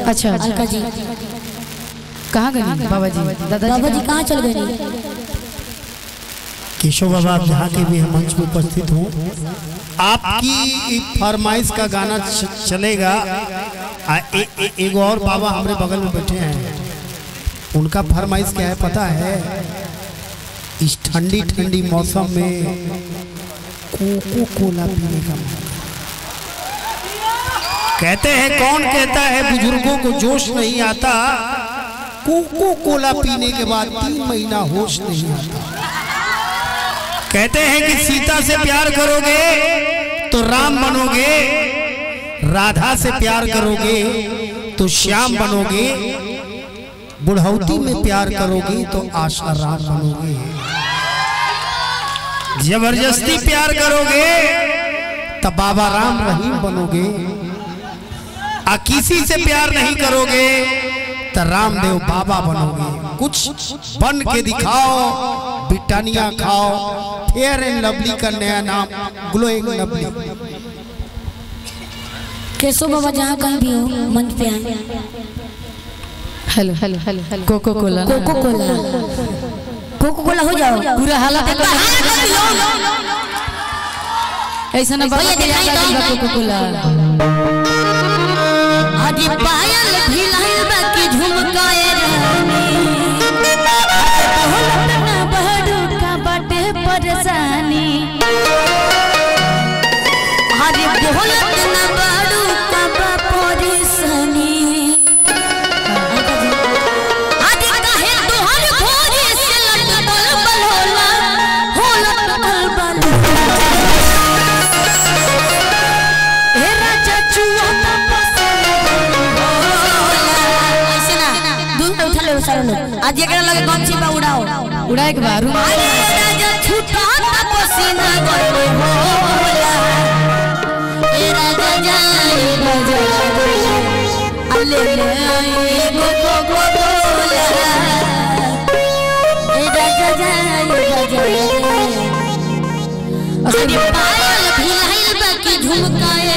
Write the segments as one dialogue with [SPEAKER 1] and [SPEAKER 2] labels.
[SPEAKER 1] अच्छा
[SPEAKER 2] अलका जी
[SPEAKER 1] कहाँ गए बाबा जी?
[SPEAKER 2] बाबा जी कहाँ चल गए?
[SPEAKER 3] केशव बाबा आप जहाँ के भी हम मंच में उपस्थित हूँ, आपकी फरमाइश का गाना चलेगा। एक और बाबा हमारे बगल में बैठे हैं, उनका फरमाइश क्या है पता है? इस ठंडी ठंडी मौसम में कोको कोला पीने का मन। कहते हैं कौन कहता है बुजुर्गों को जोश नहीं आता, कोको कोला पीने के बाद 3 महीना होश नहीं आता। कहते हैं कि सीता से प्यार करोगे तो राम बनोगे, राधा से प्यार करोगे तो श्याम बनोगे, बुढ़ौती में प्यार करोगे तो आशा राम बनोगे, जबरदस्ती प्यार करोगे तो बाबा राम रहीम बनोगे, किसी से प्यार नहीं करोगे तो रामदेव बाबा बनोगे। कुछ बन के दिखाओ, ब्रिटानिया खाओ, फेयर एंड लवली का नया नाम ग्लोइंग लवली।
[SPEAKER 2] केशव बाबा जहाँ कहीं भी हो मंच पे आए।
[SPEAKER 1] Hello hello hello hello Coca Cola
[SPEAKER 2] Coca Cola Coca Cola हो जाओ।
[SPEAKER 1] पूरा हालत ऐसा ना बाबा कोको कोला।
[SPEAKER 2] आदि पायल भिलाइल बाकी झुमकाए रानी, बोलत ना बहड़ू का बाटे परेशानी। आदि बोलत ना बहड़ू का बा परेशानी। आदि काहे तोहर भोरे से लट बल होला, होलत बल ए राजा चुआ आज एकरा लगे कौन सी बा उड़ाओ
[SPEAKER 1] उड़ाए के बारू
[SPEAKER 2] राजा छूटा ता पसीना गए होला ए राजा जाई बजा अले ले गो बोला ए राजा जाई बजा अरे पायल भिलाइल बाकी झुमकाए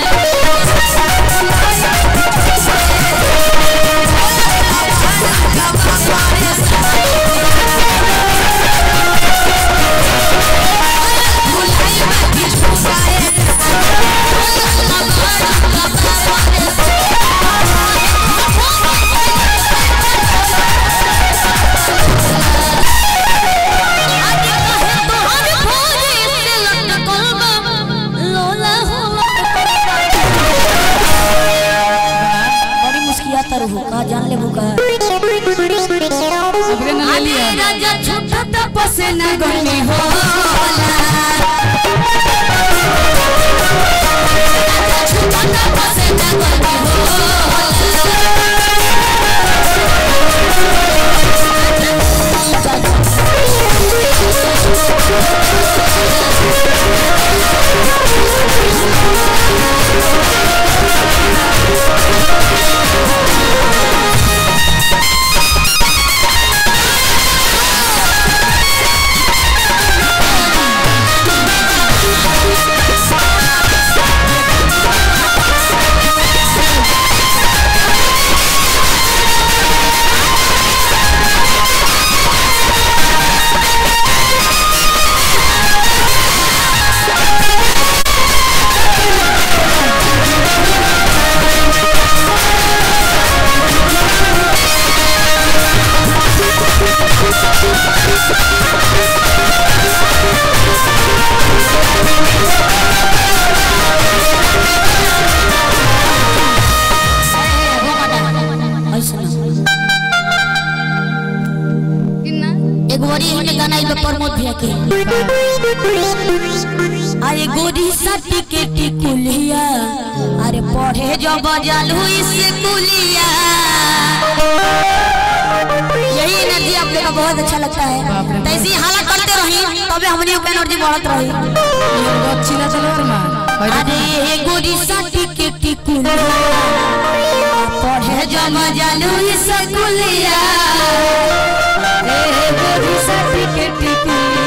[SPEAKER 2] जान ले बुका राजा छूटा तपसे न गनी होला छूटा तपसे न गनी होला अरे गोरी सटी के टिकुलिया, अरे पढ़े जो बजालू इससे कुलिया। यही एनर्जी आप लोगों को बहुत अच्छा लगता है, तो ऐसी हालत करते रही तबे हमारी एनर्जी बढ़त रही। अरे गोरी सटी के टिकुलिया, पढ़े जो बजालू इससे कुलिया। गोरी सटी के टिकुलिया।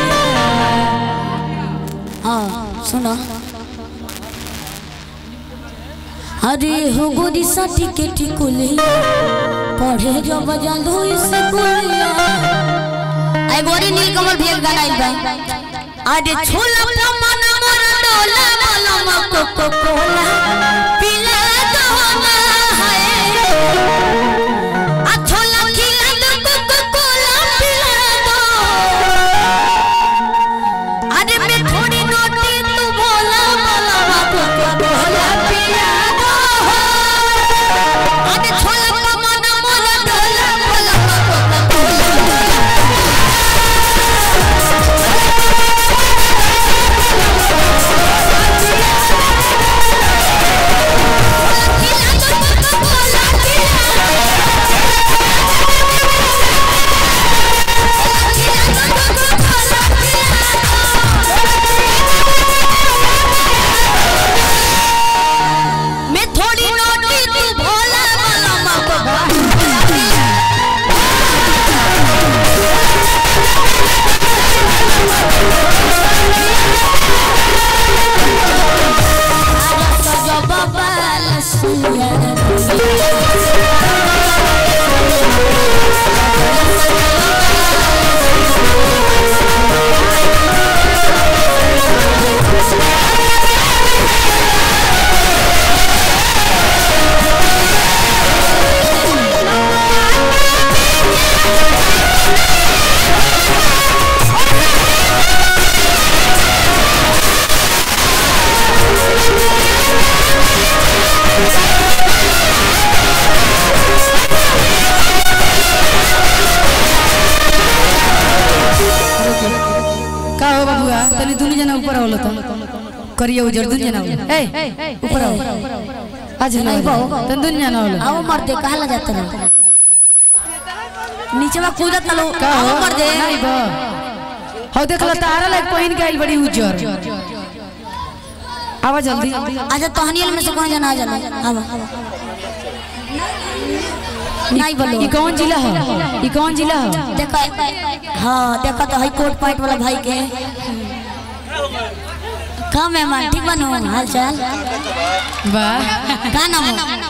[SPEAKER 2] हाँ सुनो अरे हो गोरी साठी के टिकुलिया पढ़े जो बजा दो इसे कुलिया आई गोरी नीलकमल भी एक गाना आइल बा अरे छोला मन मोर डोला मलम कोको कोला पिला दो ना है आ छोला खिला दो कोको कोला पिला दो अरे मैं थोड़ी नोटी तू बोला मलम कोको कोला पिला करिए उजर दुनिया ना ए ऊपर आओ आज नहीं तन दुनिया ना आओ मर दे कहां ला जाता है नीचे में कूदा तलो आओ मर दे नहीं बा हो देखला तारा लाइक पहिन के आइल बड़ी उजर आवा जल्दी आजा तहनियल में से कौन जना आ जाना आवा नहीं बोलो ये कौन जिला है ये कौन जिला है देखा हां देखा तो हाई कोर्ट पॉइंट वाला भाई के का मेहमान ठीक बनो हाल चाल वाह का नाम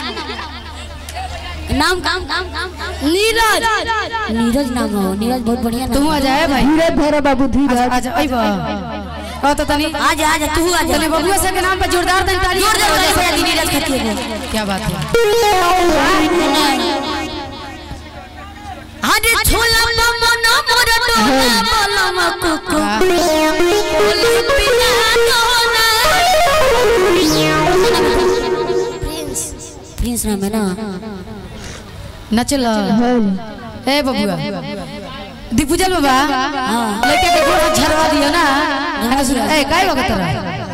[SPEAKER 2] नाम नीरज नीरज नाम हो नीरज बहुत बढ़िया नाम तू आ जाए भाई धीरज धरे बाबू धीरज आ जा आइबा ओ तो तनी आ जा तू आ जा तने बबुआ से के नाम पे जोरदार तनी ताली जोरदार नीरज खतिए क्या बात है अरे छोला मन मोर डोला बलम कुकु प्रिंस नाम है ना नचल ए बबुआ दीपुजल बाबा लड़के के गोड़ झरवा दियो ना ए काय वक्त रहा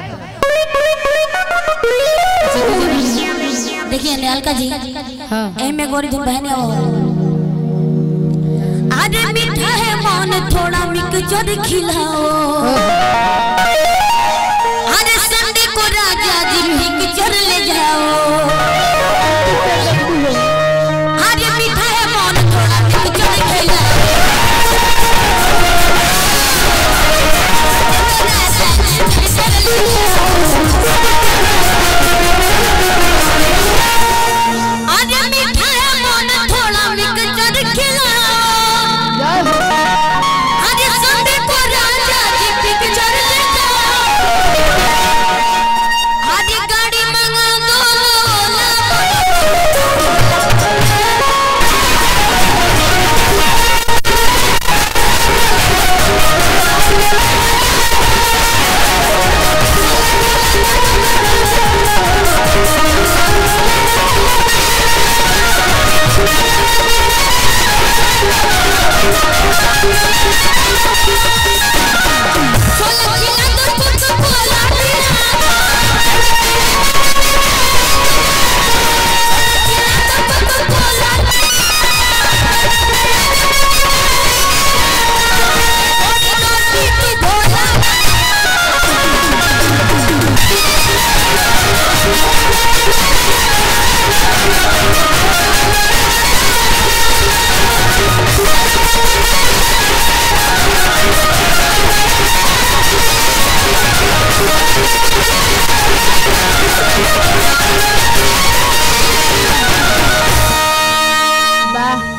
[SPEAKER 2] देखिए निहालका जी हां ए में गोरी तुम बहन आओ अरे मीठा है मन थोड़ा मिक्सचर खिलाओ अरे संडे को राजा जी मिक्सचर ले जाओ अरे मीठा है मन थोड़ा मिक्सचर खिलाओ अरे मीठा है मन थोड़ा मिक्सचर खिलाओ अरे संडे को राजा जी पिक्चर ले जाओ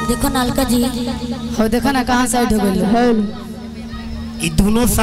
[SPEAKER 2] देखो नालका जी
[SPEAKER 1] हो देखा ना कहाँ साइड हो गई
[SPEAKER 3] ये दोनों